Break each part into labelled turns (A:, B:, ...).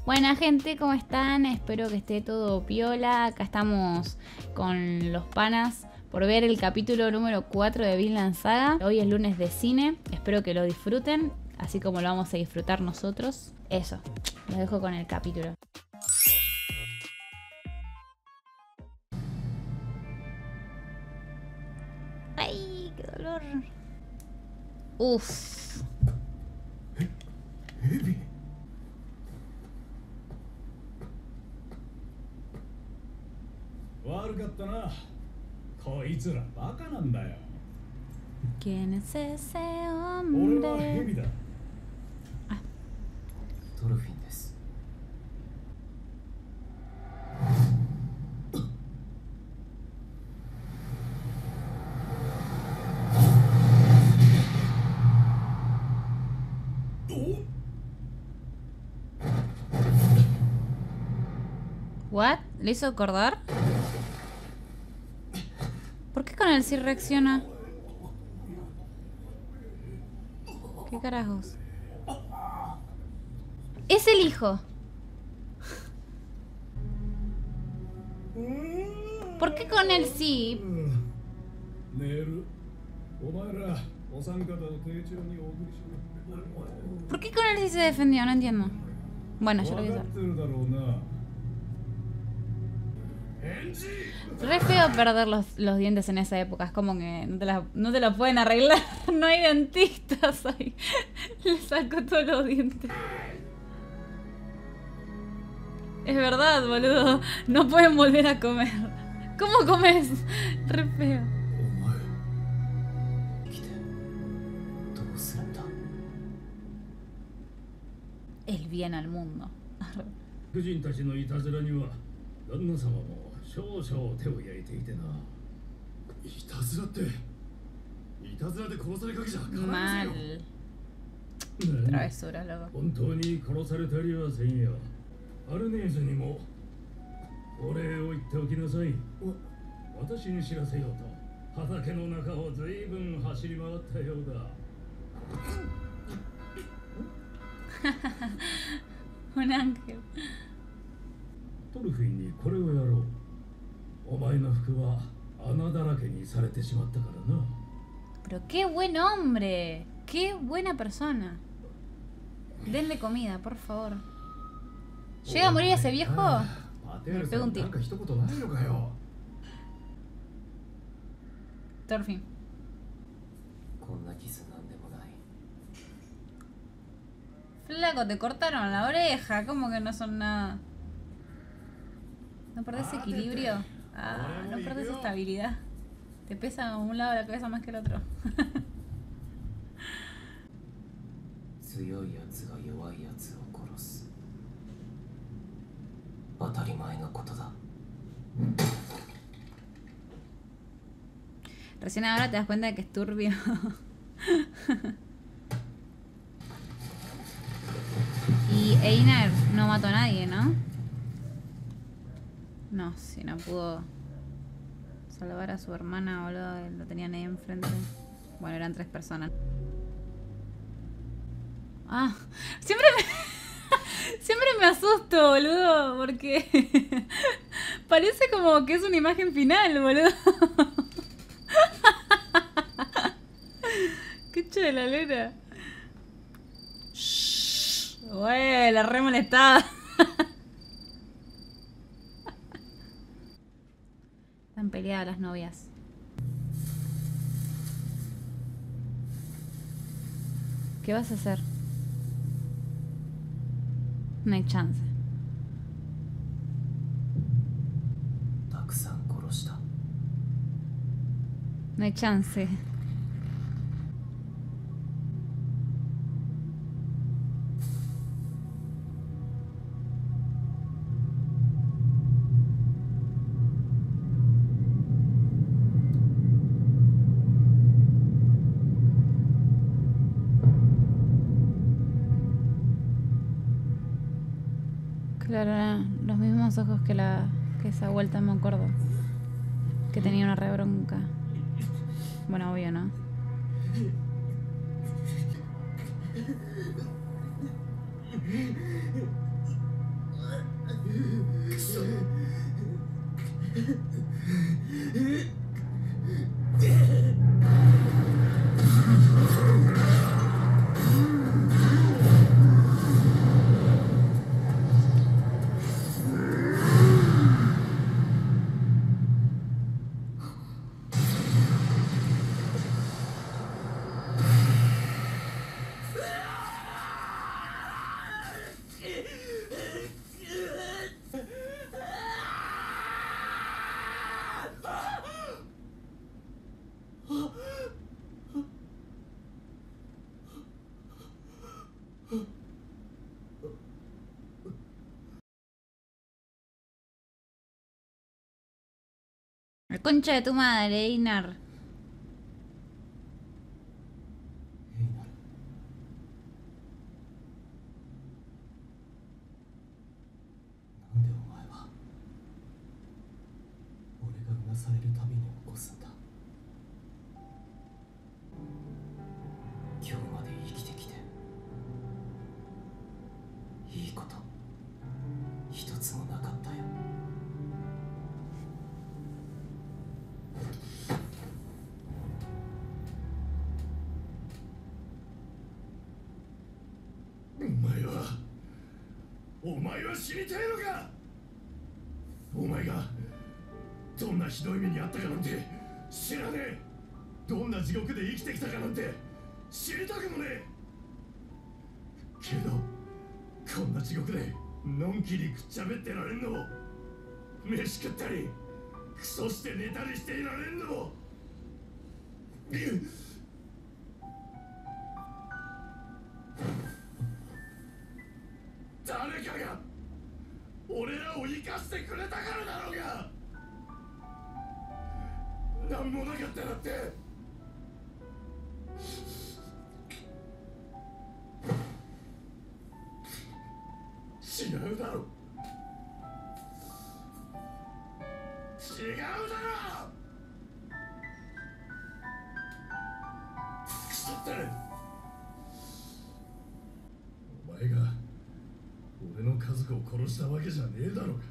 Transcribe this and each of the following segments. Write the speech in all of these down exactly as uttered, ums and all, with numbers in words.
A: Buena gente, ¿cómo están? Espero que esté todo piola. Acá estamos con los panas por ver el capítulo número cuatro de Vinland Saga. Hoy es lunes de cine, espero que lo disfruten, así como lo vamos a disfrutar nosotros. Eso, los dejo con el capítulo. ¡Ay, qué dolor! Uff. ¿Quién es ese hombre? Ah.
B: Thorfinnです.
A: ¿What? ¿Le hizo acordar? ¿Por qué con él sí reacciona? ¿Qué carajos? Es el hijo. ¿Por qué con él sí? ¿Por qué con él sí se defendió? No entiendo. Bueno, yo lo voy a hacer. Re feo perder los, los dientes en esa época. Es como que no te, la, no te lo pueden arreglar. No hay dentistas ahí. Le saco todos los dientes. Es verdad, boludo. No pueden volver a comer. ¿Cómo comes? Re feo. El bien al mundo.
C: 旦那様も少々手を焼いていてな。いたずらっていたずらで殺されかけじゃかないですよ。
A: Travesura, loco.
C: 本当に殺されたりはせんよ。アルネーズにもお礼を言っておきなさい。私に知らせようと畑の中をずいぶん走り回ったようだ。
A: Un ángel.
C: トルフィンにこれをやろう。お前の服は穴だらけにされてしまったからな。
A: Pero qué buen hombre. Qué buena persona. Denle comida, por favor. ¿Llega a morir ese viejo? Me pego un tiro. Thorfinn. Flaco, te cortaron la oreja. ¿Cómo que no son nada? ¿No perdés equilibrio? Ah, no perdés estabilidad. Te pesa un lado de la cabeza más que el otro. Recién ahora te das cuenta de que es turbio. Y Einar no mató a nadie, ¿no? No, si no pudo salvar a su hermana, boludo, lo tenían ahí enfrente. Bueno, eran tres personas. Ah, siempre me, siempre me asusto, boludo, porque parece como que es una imagen final, boludo. Qué chela, Lera. Shhh, güey, la re molestada. Están peleadas las novias. ¿Qué vas a hacer? No hay chance. No hay chance. Claro, los mismos ojos que la que esa vuelta, me acuerdo. Que tenía una re bronca. Bueno, obvio, ¿no? La concha de tu madre, Einar.
B: エイナル、なんでお前は俺がうなされるたびに起こすんだ。今日まで生きてきていいこと一つもなかったよ。
C: お前はお前は死にたいのか。お前がどんなひどい目にあったかなんて知らねえ。どんな地獄で生きてきたかなんて知りたくもねえ。けどこんな地獄でのんきにくっちゃべってられんのも、飯食ったりクソして寝たりしていられんのも、誰かが俺らを生かしてくれたからだろうが。なんもなかったらって違うだろ。違うだろ。くそったれ。お前が俺の家族を殺したわけじゃねえだろうか。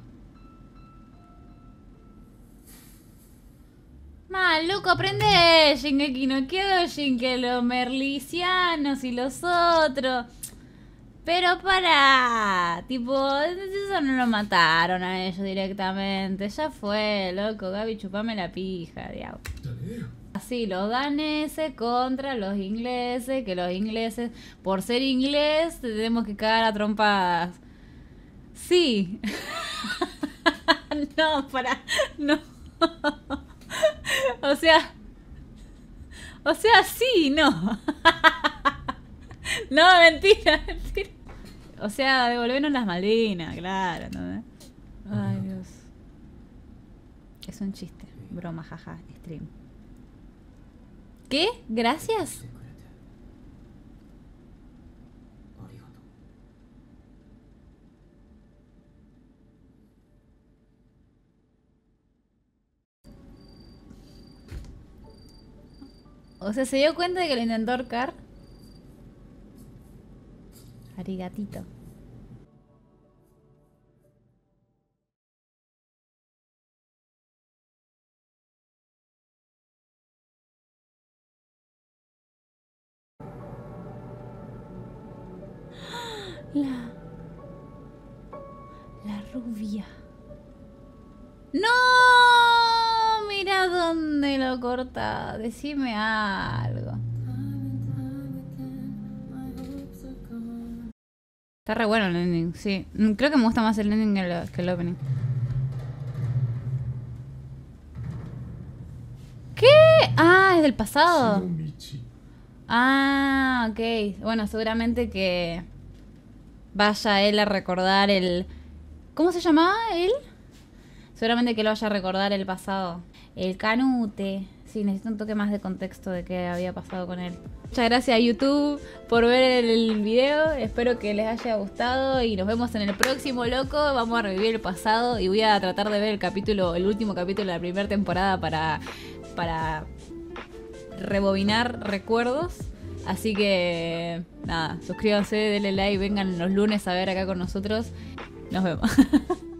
A: Maluco, aprende Shingeki no Kyojin, que los merlicianos y los otros. Pero para, tipo, eso no lo mataron a ellos directamente. Ya fue, loco, Gaby, chupame la pija, diablo. Así, los daneses contra los ingleses, que los ingleses, por ser inglés, tenemos que cagar a trompadas. Sí. No, para, no. O sea, o sea, sí, no. No, mentira, mentira. O sea, devolvernos las Malvinas, claro, ¿no? Ay, Dios. Es un chiste. Broma, jaja, stream. ¿Qué? ¿Gracias? O sea, se dio cuenta de que lo intentó ahorcar. Arigatito. La... La rubia. ¡No! Mira dónde lo corta. Decime algo. Está re bueno el ending, sí. Creo que me gusta más el ending que el, que el opening. ¿Qué? Ah, es del pasado. Ah, ok. Bueno, seguramente que vaya él a recordar el... ¿Cómo se llamaba él? Seguramente que lo vaya a recordar el pasado. El Canute. Sí, necesito un toque más de contexto de qué había pasado con él. Muchas gracias a YouTube por ver el video. Espero que les haya gustado y nos vemos en el próximo, loco. Vamos a revivir el pasado y voy a tratar de ver el capítulo, el último capítulo de la primera temporada para, para rebobinar recuerdos. Así que nada, suscríbanse, denle like, vengan los lunes a ver acá con nosotros. Nos vemos.